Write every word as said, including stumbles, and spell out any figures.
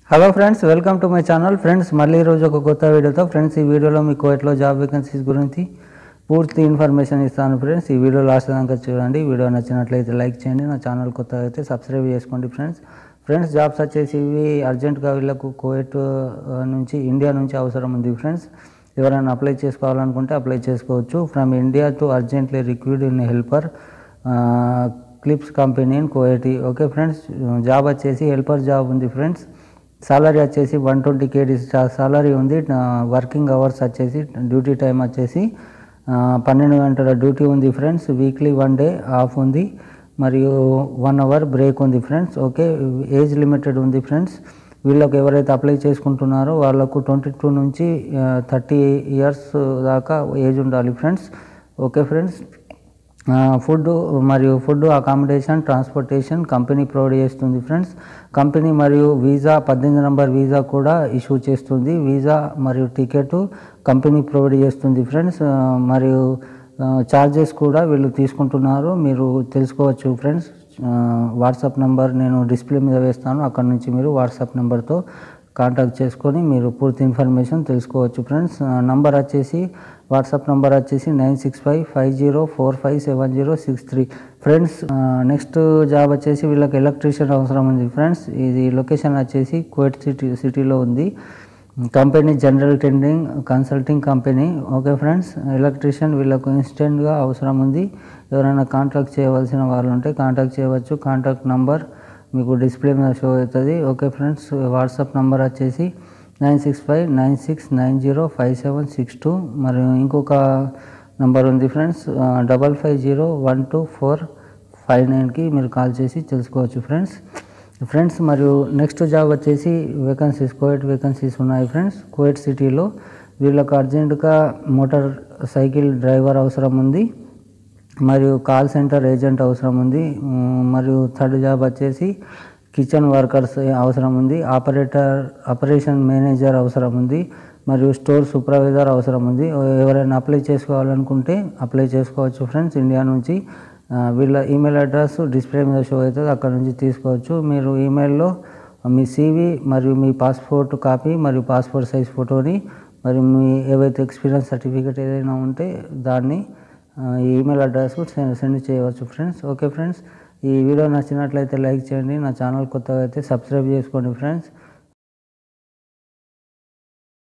Hello friends, welcome to my channel. Friends, మళ్ళీ ఈరోజు ఒక కొత్త వీడియోతో ఫ్రెండ్స్ ఈ వీడియోలో మీకు కువైట్లో జాబ్ వేకెన్సీస్ గురించి పూర్తి ఇన్ఫర్మేషన్ ఇస్తాను. ఫ్రెండ్స్, ఈ వీడియో లాస్ట్ దాకా చూడండి. వీడియో నచ్చినట్లయితే లైక్ చేయండి, నా ఛానల్ కొత్తగా అయితే సబ్స్క్రైబ్ చేసుకోండి. ఫ్రెండ్స్ ఫ్రెండ్స్ జాబ్స్ వచ్చేసి ఇవి అర్జెంట్గా వీళ్ళకు కువైట్ నుంచి ఇండియా నుంచి అవసరం ఉంది. ఫ్రెండ్స్, ఎవరైనా అప్లై చేసుకోవాలనుకుంటే అప్లై చేసుకోవచ్చు. From India to urgently recruit in helper clips company in Kuwait. Okay friends, job వచ్చేసి హెల్పర్ జాబ్ ఉంది. ఫ్రెండ్స్, సాలరీ వచ్చేసి వన్ ట్వంటీ కేడీ సాలరీ ఉంది. వర్కింగ్ అవర్స్ వచ్చేసి డ్యూటీ టైం వచ్చేసి పన్నెండు గంటల డ్యూటీ ఉంది. Friends, weekly one day off ఉంది మరియు వన్ అవర్ బ్రేక్ ఉంది. ఫ్రెండ్స్, ఓకే, ఏజ్ లిమిటెడ్ ఉంది. ఫ్రెండ్స్, వీళ్ళకి ఎవరైతే అప్లై చేసుకుంటున్నారో వాళ్ళకు ట్వంటీ టూ నుంచి థర్టీ ఇయర్స్ దాకా ఏజ్ ఉండాలి. ఫ్రెండ్స్, ఓకే ఫ్రెండ్స్, ఫుడ్ మరియు food accommodation transportation company provide చేస్తుంది. ఫ్రెండ్స్, కంపెనీ మరియు వీసా పద్దెనిమిది నెంబర్ వీసా కూడా ఇష్యూ చేస్తుంది. వీసా మరియు టికెట్ కంపెనీ ప్రొవైడ్ చేస్తుంది. ఫ్రెండ్స్, మరియు ఛార్జెస్ కూడా వీళ్ళు తీసుకుంటున్నారు, మీరు తెలుసుకోవచ్చు. ఫ్రెండ్స్, వాట్సాప్ నెంబర్ నేను డిస్ప్లే మీద వేస్తాను, అక్కడ నుంచి మీరు వాట్సాప్ నెంబర్తో కాంటాక్ట్ చేసుకొని మీరు పూర్తి ఇన్ఫర్మేషన్ తెలుసుకోవచ్చు. ఫ్రెండ్స్, నంబర్ వచ్చేసి వాట్సాప్ నెంబర్ వచ్చేసి nine six five five zero four five seven zero six three. Friends, next job వచ్చేసి వీళ్ళకి ఎలక్ట్రీషియన్ అవసరం ఉంది. ఫ్రెండ్స్, ఇది లొకేషన్ వచ్చేసి కువైట్ సిటీ సిటీలో ఉంది. Company general tendering consulting company. Okay friends, electrician వీళ్ళకు ఇన్స్టెంట్గా అవసరం ఉంది. ఎవరైనా కాంటాక్ట్ చేయవలసిన వాళ్ళు ఉంటే కాంటాక్ట్ చేయవచ్చు. కాంటాక్ట్ నంబర్ మీకు డిస్ప్లే మీద షో అవుతుంది. ఓకే ఫ్రెండ్స్, వాట్సాప్ నెంబర్ వచ్చేసి nine six five nine six nine zero five seven six two. మరియు ఇంకొక నెంబర్ ఉంది. Friends, double five zero one two four five నైన్కి మీరు కాల్ చేసి తెలుసుకోవచ్చు. ఫ్రెండ్స్ ఫ్రెండ్స్ మరియు నెక్స్ట్ జాబ్ వచ్చేసి వేకెన్సీస్ కువైట్ వేకెన్సీస్ ఉన్నాయి. ఫ్రెండ్స్, కువైట్ సిటీలో వీళ్ళకు అర్జెంటుగా మోటార్ సైకిల్ డ్రైవర్ అవసరం ఉంది మరియు కాల్ సెంటర్ ఏజెంట్ అవసరం ఉంది. మరియు థర్డ్ జాబ్ వచ్చేసి కిచెన్ వర్కర్స్ అవసరం ఉంది. ఆపరేటర్ ఆపరేషన్ మేనేజర్ అవసరం ఉంది మరియు స్టోర్ సూపర్వైజర్ అవసరం ఉంది. ఎవరైనా అప్లై చేసుకోవాలనుకుంటే అప్లై చేసుకోవచ్చు. ఫ్రెండ్స్, ఇండియా నుంచి వీళ్ళ ఈమెయిల్ అడ్రస్ డిస్ప్లే మీద షో అవుతుంది, అక్కడ నుంచి తీసుకోవచ్చు. మీరు ఈమెయిల్లో మీ సీవీ మరియు మీ పాస్పోర్ట్ కాపీ మరియు పాస్పోర్ట్ సైజ్ ఫోటోని మరియు మీ ఏవైతే ఎక్స్పీరియన్స్ సర్టిఫికేట్ ఏదైనా ఉంటే దాన్ని ఈ ఈమెయిల్ అడ్రస్కు సెండ్ చేయవచ్చు. ఫ్రెండ్స్, ఓకే ఫ్రెండ్స్, ఈ వీడియో నచ్చినట్లయితే లైక్ చేయండి, నా ఛానల్ కొత్తగా అయితే సబ్స్క్రైబ్ చేసుకోండి. ఫ్రెండ్స్,